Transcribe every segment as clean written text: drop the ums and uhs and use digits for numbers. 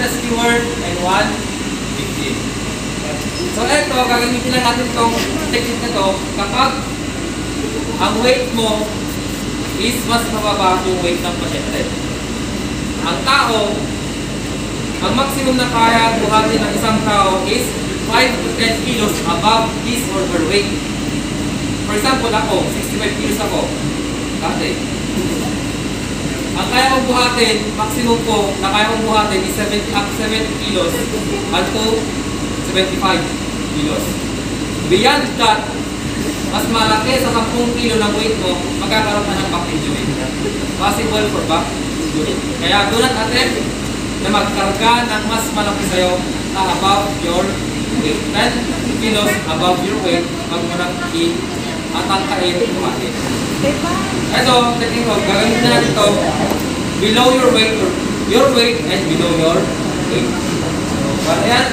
steward and one victim. So ito, gagamitin lang natin itong technique na ito kapag ang weight mo is mas mababa yung weight ng pasyente. Ang tao, ang maximum na kaya buhatin ng isang tao is 5 to 10 kilos above his or her weight. For example, ako, 65 kilos ako. Dati. Ang kaya kong buhatin, maximum ko na kaya kong buhatin is 70 kilos up to 75 kilos. Beyond that, mas malaki sa 10 kilo ng weight mo, magkakaroon ka ng back injury. Possible for back injury. Kaya do not attempt na magkarga ng mas malaki sa'yo na above your weight. 10 kilos above your weight, wag mo nang i-atangkain buhatin. Ito, technique ko, gagamitin na natin ito below your weight and below your weight. So, paano yan?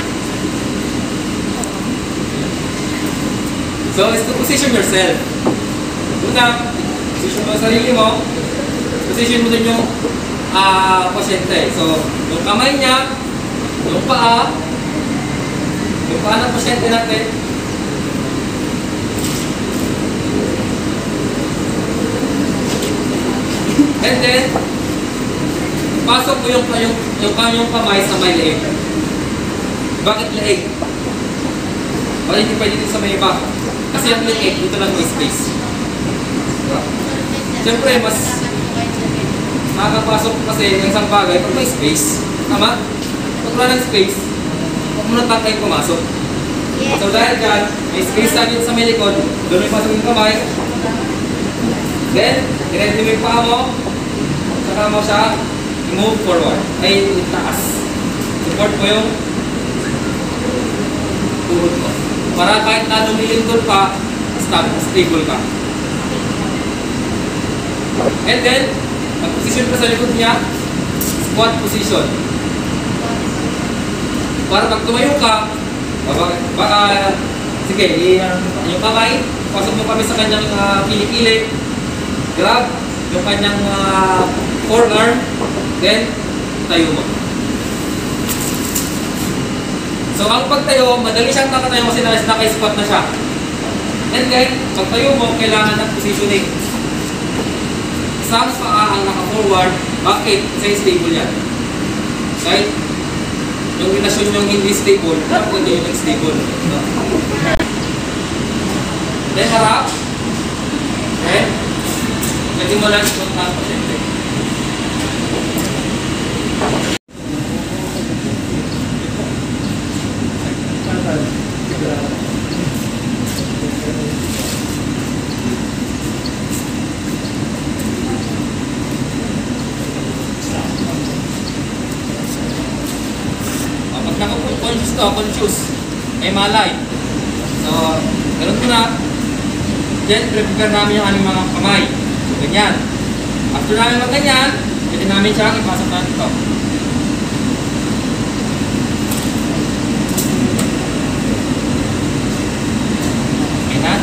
So, is to position yourself. Una, position mo sarili mo, position mo din yung pasyente. So, yung kamay niya, yung paa ng pasyente natin, and then, pasok mo yung kamay sa may leeg. Bakit leeg? Bakit hindi pwede dito sa may iba? Kasi ang leeg, dito lang may space. Diba? Siyempre, mas makakapasok kasi ng isang bagay pag may space. Tama? Pag wala ng space, huwag mo nang tangkay pumasok. So dahil dyan, may space na dito sa may likod, doon may pasok yung kamay. Then, direct mo yung paa mo, saka mo siya i-move forward, ay itaas. Support mo yung tuhod mo. Para kahit na lumilindol pa, stable ka. And then, mag-position ka sa likod niya, squat position. Para pag tumayo ka, sige, yung kamay, pasok mo kami sa kanyang pili-pili, grab yung kanyang forearm, then tayo mo. So ang pagtayo, madali siyang nakatayo kasi naka-squat na siya. And then, pagtayo mo, kailangan ng positioning. Isang paa ang naka-forward, bakit? Kasi stable yan. Right? Yung relasyon yung hindi stable, dapat hindi yung nag-stable. No? Then harap. Okay? Pwede mo lang itong tapo, siyempre. Pag naka-conscious, ay malay. So, ganun ko na. Then, prepare namin yung aming mga kamay. So, ganyan. After namin mag-ganyan, pwede namin siyang ipasok natin ito. Okay na?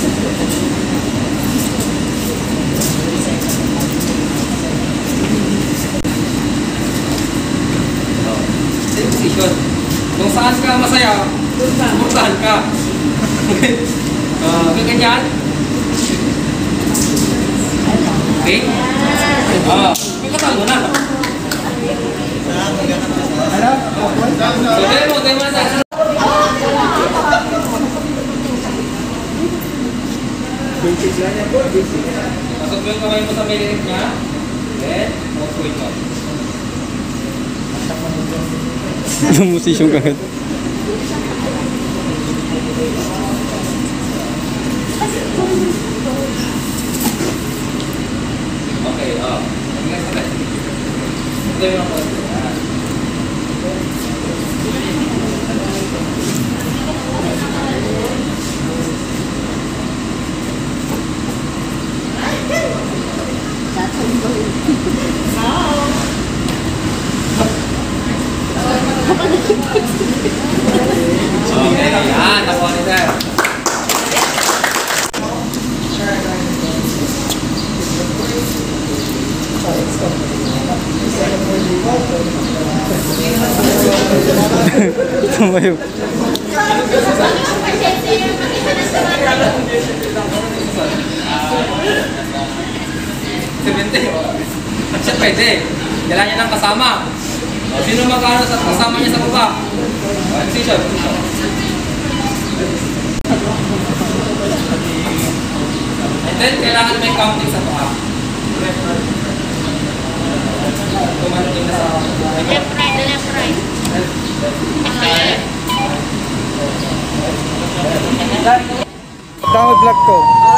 Same position. Kung saan ka masaya, saan ka. Ganyan. Okay? Pagkatal mo na. So, tayo mo na sa pasok mo yung kamay mo sa may niya. Then, walk mo. Musisyon ka. Okay, next step. Ito yung ako. Okay, yan. Nakuha ni sir. Tumayo. 70. Siya pwede. Dala niya ng kasama. Sino magkano sa kasama niya sa baba? Decision. And then, kailangan may counting sa baba. Kumanting na sa Left, right, the left, right. Tama vlog ko.